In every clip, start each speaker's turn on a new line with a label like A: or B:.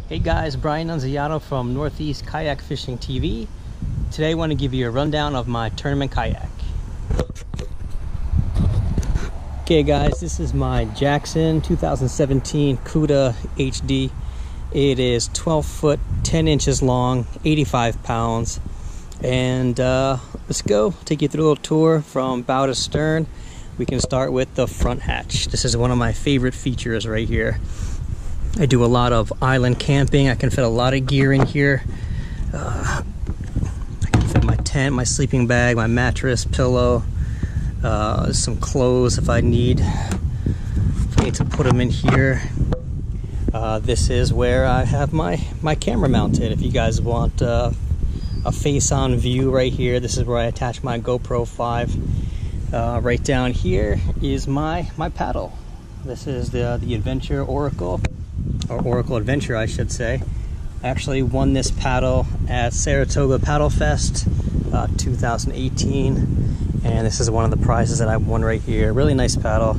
A: Hey guys, Brian Nunziato from Northeast Kayak Fishing TV. Today I want to give you a rundown of my tournament kayak. Okay guys, this is my Jackson 2017 Cuda HD. It is 12 foot, 10 inches long, 85 pounds. And let's go, take you through a little tour from bow to stern. We can start with the front hatch. This is one of my favorite features right here. I do a lot of island camping. I can fit a lot of gear in here. I can fit my tent, my sleeping bag, my mattress, pillow, some clothes if I need to put them in here. This is where I have my camera mounted. If you guys want a face-on view right here, this is where I attach my GoPro 5. Right down here is my paddle. This is the Adventure Oracle. Or Oracle Adventure, I should say. I actually won this paddle at Saratoga Paddle Fest 2018, and this is one of the prizes that I won right here. Really nice paddle.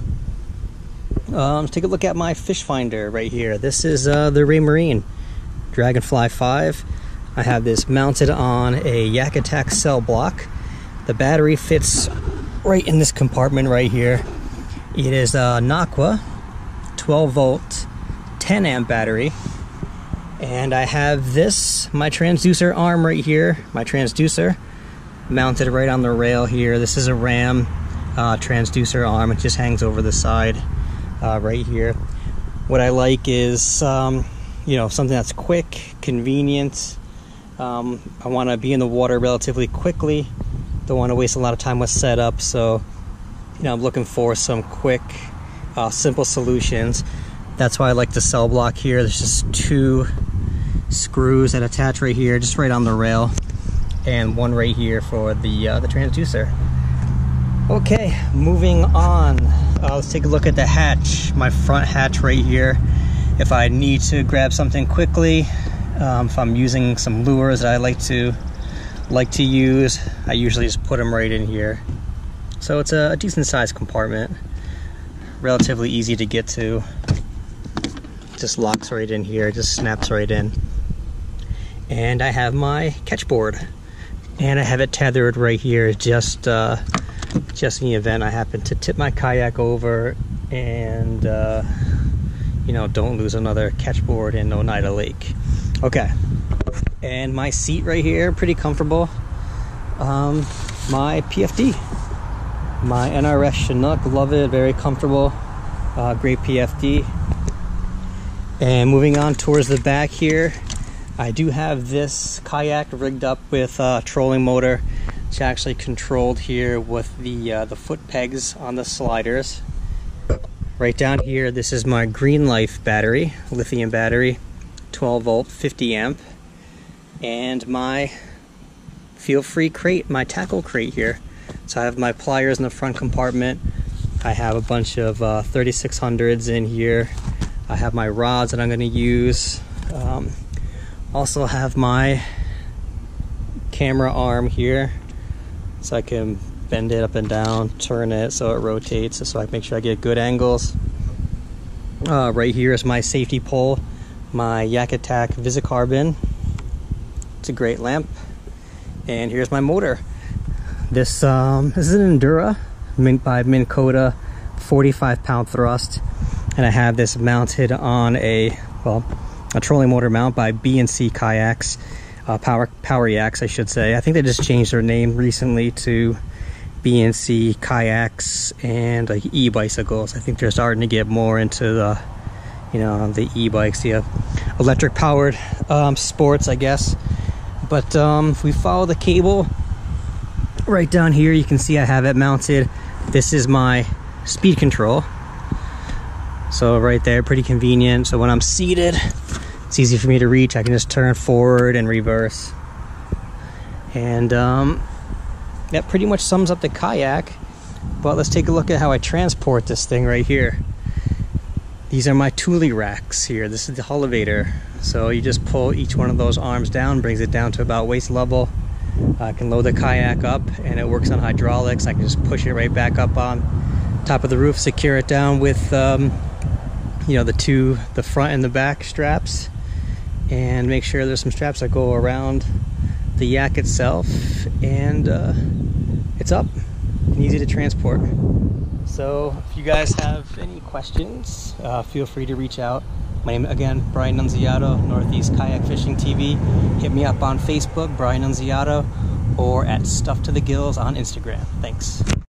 A: Let's take a look at my fish finder right here. This is the Ray Marine Dragonfly 5. I have this mounted on a Yak Attack cell block. The battery fits right in this compartment right here. It is a Aqua 12 volt 10 amp battery, and I have this, my transducer arm right here, my transducer mounted right on the rail here. This is a Ram transducer arm. It just hangs over the side right here. What I like is you know, something that's quick, convenient. I want to be in the water relatively quickly, don't want to waste a lot of time with setup, so you know, I'm looking for some quick simple solutions. That's why I like the cell block here. There's just two screws that attach right here, just right on the rail, and one right here for the transducer. Okay, moving on. Let's take a look at the hatch, my front hatch right here. If I need to grab something quickly, if I'm using some lures that I like to use, I usually just put them right in here. So it's a decent sized compartment, relatively easy to get to. Just locks right in here, just snaps right in. And I have my catch board, and I have it tethered right here, just in the event I happen to tip my kayak over and you know, don't lose another catch board in Oneida Lake. Okay, and my seat right here, pretty comfortable. My PFD, my NRS Chinook, love it, very comfortable, great PFD. And moving on towards the back here, I do have this kayak rigged up with a trolling motor. It's actually controlled here with the foot pegs on the sliders. Right down here, this is my Green Life battery, lithium battery, 12 volt, 50 amp. And my Feel Free crate, my tackle crate here. So I have my pliers in the front compartment. I have a bunch of 3600s in here. I have my rods that I'm going to use. Also have my camera arm here, so I can bend it up and down, turn it so it rotates, so I can make sure I get good angles. Right here is my safety pole, my Yak Attack Visicarbon. It's a great lamp. And here's my motor. This is an Endura by Minn Kota, 45 pound thrust. And I have this mounted on a trolling motor mount by B&C Kayaks, Power Yaks, I should say. I think they just changed their name recently to B&C Kayaks and like e-bicycles. I think they're starting to get more into the, you know, the e-bikes, the electric powered sports, I guess. But if we follow the cable right down here, you can see I have it mounted. This is my speed control. So right there, pretty convenient. So when I'm seated, it's easy for me to reach. I can just turn forward and reverse. And that pretty much sums up the kayak. But let's take a look at how I transport this thing right here. These are my Thule racks here. This is the elevator. So you just pull each one of those arms down, brings it down to about waist level. I can load the kayak up, and it works on hydraulics. I can just push it right back up on top of the roof, secure it down with you know, the front and the back straps, and make sure there's some straps that go around the yak itself, and it's up and easy to transport. So if you guys have any questions, feel free to reach out. My name again, Brian Nunziato, Northeast Kayak Fishing TV. Hit me up on Facebook, Brian Nunziato, or at Stuff to the Gills on Instagram. Thanks.